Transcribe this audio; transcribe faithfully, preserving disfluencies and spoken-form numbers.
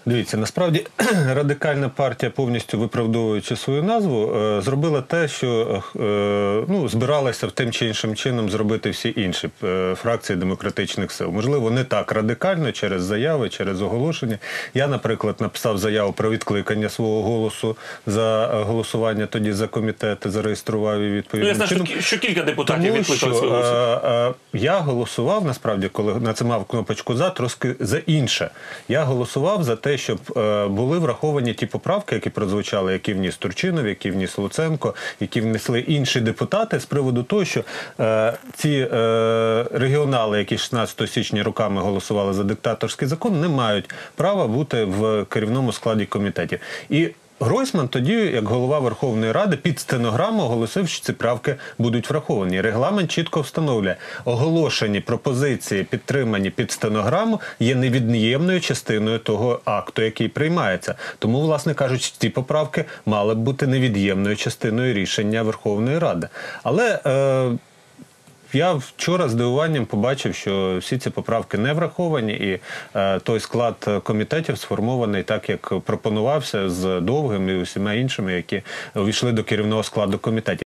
Дивіться, насправді Радикальна партія, повністю виправдовуючи свою назву, зробила те, що ну, збиралася в тим чи іншим чином зробити всі інші фракції демократичних сил. Можливо, не так радикально, через заяви, через оголошення. Я, наприклад, написав заяву про відкликання свого голосу за голосування тоді за комітети, зареєстрував і відповідним ну, я чином. знаю, що кілька депутатів Тому відкликали що, свого голосу. А, а, я голосував, насправді, коли нацимав кнопочку «за», трошки за інше. Я голосував за те, щоб е, були враховані ті поправки, які прозвучали, які вніс Турчинов, які вніс Луценко, які внесли інші депутати з приводу того, що е, ці е, регіонали, які шістнадцятого січня роками голосували за диктаторський закон, не мають права бути в керівному складі комітетів. І Гройсман тоді, як голова Верховної Ради, під стенограму оголосив, що ці правки будуть враховані. Регламент чітко встановлює, оголошені пропозиції, підтримані під стенограму, є невід'ємною частиною того акту, який приймається. Тому, власне кажучи, ці поправки мали б бути невід'ємною частиною рішення Верховної Ради. Але е, я вчора з здивуванням побачив, що всі ці поправки не враховані, і е, той склад комітетів сформований так, як пропонувався, з Довгим і усіма іншими, які увійшли до керівного складу комітетів.